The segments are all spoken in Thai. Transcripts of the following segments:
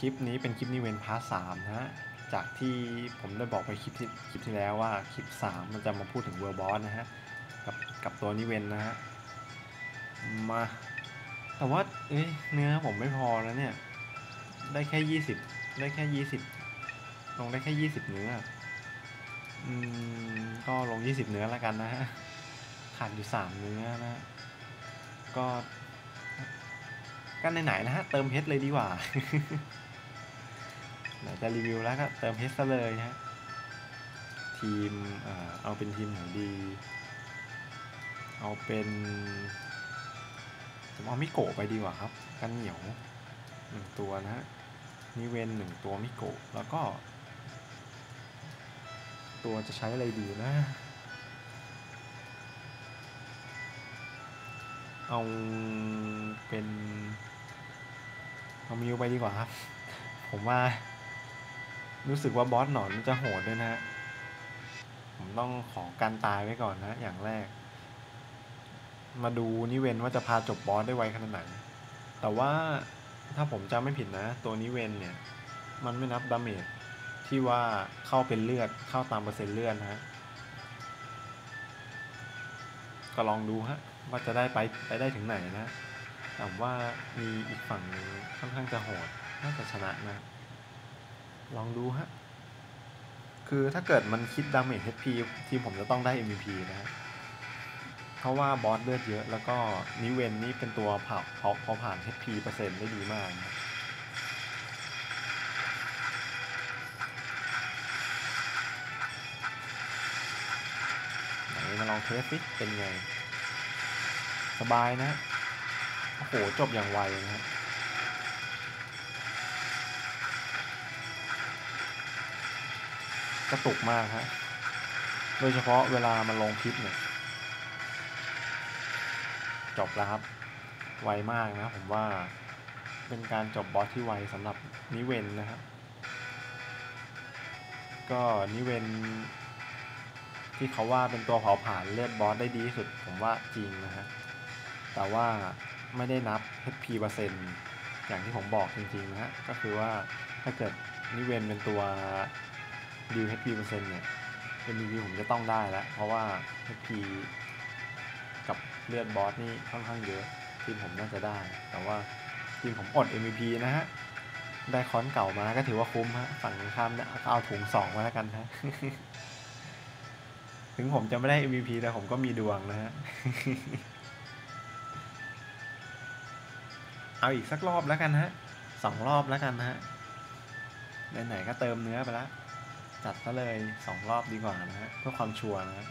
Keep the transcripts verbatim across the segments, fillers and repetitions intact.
ลิปนี้เป็นคลิปนิเวนพาร์ทสามนะฮะจากที่ผมได้บอกไปคลิปที่คลิปที่แล้วว่าคลิปสามมันจะมาพูดถึงเวอร์บอสนะฮะกับกับตัวนิเวนนะฮะมาแต่ว่าเอ้ยเนื้อผมไม่พอแล้วเนี่ยได้แค่ยี่สิบได้แค่ยี่สิบลงได้แค่ยี่สิบเนื้ออืมก็ลงยี่สิบเนื้อแล้วกันนะฮะขาดอยู่สามเนื้อนะก็กันไหนๆนะฮะเติมเพชรเลยดีกว่า ไหนจะรีวิวแล้วก็เติมเพชรซะเลยฮะทีมเอ่อเอาเป็นทีมไหนดีเอาเป็นผมเอามิโกะไปดีกว่าครับกันเหนียวหนึ่งตัวนะฮะนิเวนหนึ่งตัวมิโกะแล้วก็ตัวจะใช้อะไรดีนะเอาเป็นเอามิวไปดีกว่าครับผมว่ารู้สึกว่าบอสหนอนมันจะโหดด้วยนะฮะผมต้องขอการตายไว้ก่อนนะอย่างแรกมาดูนิเวนว่าจะพาจบบอสได้ไวขนาดไหนแต่ว่าถ้าผมจำไม่ผิดนะตัวนิเวนเนี่ยมันไม่นับดาเมจที่ว่าเข้าเป็นเลือดเข้าตามเปอร์เซ็นต์เลือดนะฮะก็ลองดูฮะว่าจะได้ไปไปได้ถึงไหนนะแต่ว่ามีอีกฝั่งนึงค่อนข้างจะโหดน่าจะชนะนะลองดูฮะคือถ้าเกิดมันคิดดาเมจ เอช พี ทีมผมจะต้องได้ เอ็ม วี พี นะฮะเพราะว่าบอสเลือดเยอะแล้วก็นิเวนนี่เป็นตัวเผาเผาเผาผ่าน เอช พี เปอร์เซ็นต์ได้ดีมากนะไหนมาลองเทสสิเป็นไงสบายนะโอ้โหจบอย่างไวนะฮะกระตุกมากฮะโดยเฉพาะเวลามันลงคลิปเนี่ยจบแล้วครับไวมากนะผมว่าเป็นการจบบอสที่ไวสำหรับนิเวนนะครับก็นิเวนที่เขาว่าเป็นตัวเผาผลาญเลือดบอสได้ดีที่สุดผมว่าจริงนะฮะแต่ว่าไม่ได้นับ เอช พี เปอร์เซ็นต์อย่างที่ผมบอกจริงๆนะฮะก็คือว่าถ้าเกิดนิเวนเป็นตัวดิว เอช พี เปอร์เซ็นต์เนี่ย เอ็ม วี พี ผมจะต้องได้แล้วเพราะว่า เอช พี กับเลือดบอสนี่ค่อนข้างเยอะทีมผมน่าจะได้แต่ว่าทีมผมอด เอ็ม วี พี นะฮะได้ค้อนเก่ามาก็ถือว่าคุ้มฮะฝั่งข้ามเนี่ยเอาถุงสองมาแล้วกันฮะ ถึงผมจะไม่ได้ เอ็ม วี พี แต่ผมก็มีดวงนะฮะ เอาอีกสักรอบแล้วกันฮะสองรอบแล้วกันฮะไหนๆก็เติมเนื้อไปแล้วจัดซะเลยสองรอบดีกว่านะฮะเพื่อความชัวร์นะฮะ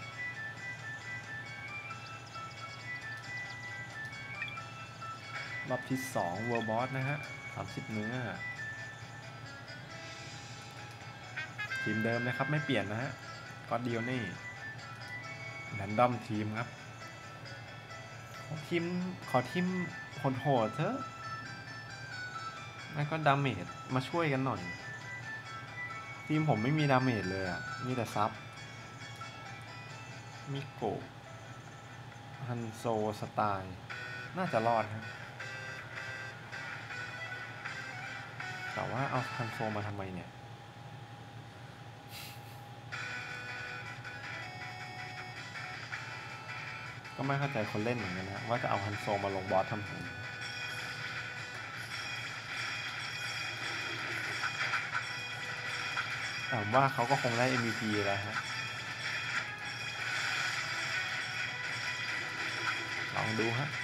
รอบที่สองเวอร์บอสนะฮะสามสิบเนื้อทีมเดิมนะครับไม่เปลี่ยนนะฮะก็เดียวนี่แรนดอมทีมครับทีมขอทีมโหดๆเถอะแล้วก็ดาเมจมาช่วยกันหน่อยทีมผมไม่มีดาเมจเลยอ่ะมีแต่ซับมิโกะฮันโซสไตล์น่าจะรอดครับแต่ว่าเอาฮันโซมาทำไมเนี่ยก็ไม่เข้าใจคนเล่นเหมือนกันนะว่าจะเอาฮันโซมาลงบอสทำไมแต่ว่าเขาก็คงได้ เอ็ม วี พี แล้วฮะลองดูฮะ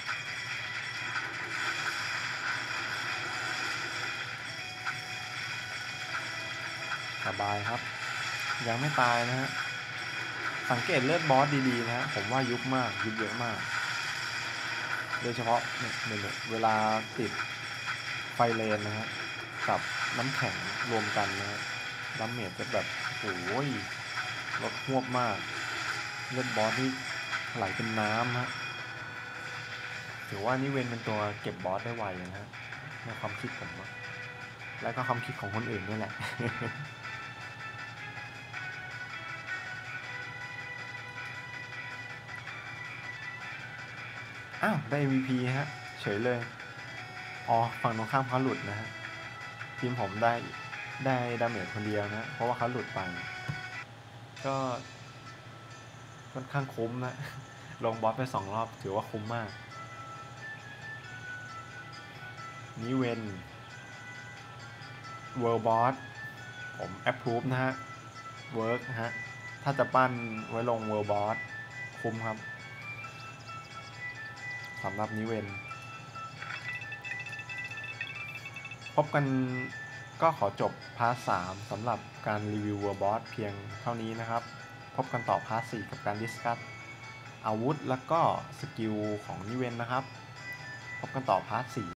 สบายครับยังไม่ตายนะฮะสังเกตเลือดบอสดีๆนะฮะผมว่ายุบมากยุบเยอะมากโดยเฉพาะเนี่ยเนี่ยเวลาติดไฟเลนนะฮะกับน้ำแข็งรวมกันนะฮะดาเมจจะแบบโอ้ยลดหวบมากเลือดบอสที่ไหลเป็นน้ำฮะถือว่านี่เวนเป็นตัวเก็บบอสได้ไวนะฮะในความคิดผมนะแล้วก็ความคิดของคนอื่นนี่แหละ อ้าวได้ เอ็ม วี พี ฮะเฉยเลยอ๋อฝั่งตรงข้ามเขาหลุดนะฮะทีมผมได้ได้ดาเมจคนเดียวนะเพราะว่าเขาหลุดไปก็ค่อนข้างคุ้มนะ ลงบอสไปสองรอบถือว่าคุ้มมากนี่เวนเวิร์บอสผมแอปพรูฟนะฮะเวิร์กนะฮะถ้าจะปั้นไว้ลงเวิร์บอสคุ้มครับสำหรับนิเวนพบกันก็ขอจบพาร์ทสามสำหรับการรีวิวเวิร์บอสเพียงเท่านี้นะครับพบกันต่อพาร์ทสี่กับการดิสคัสอาวุธแล้วก็สกิลของนิเวนนะครับพบกันต่อพาร์ทสี่